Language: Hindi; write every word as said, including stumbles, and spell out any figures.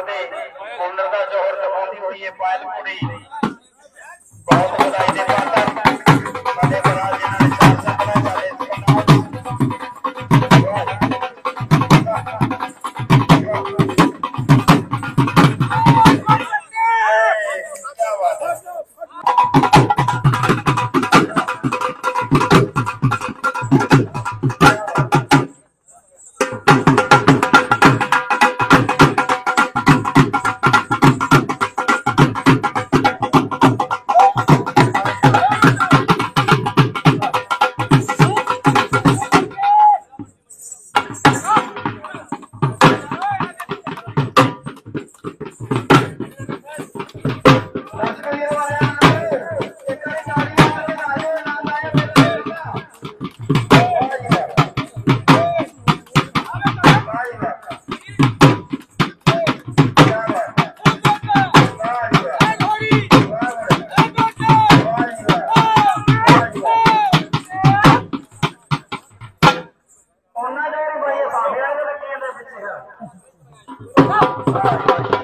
आपके हुनर का जोहर दिखाती हुई है पायल कुड़ी बहुत बधाई दे पाता बड़े बड़ा जिन्होंने चार सपना वाले क्या बात है ਉਹਨਾਂ ਦੇ ਬਈ ਸਾਹਮਣੇ ਲੱਗੇ ਦੇ ਪਿੱਛੇ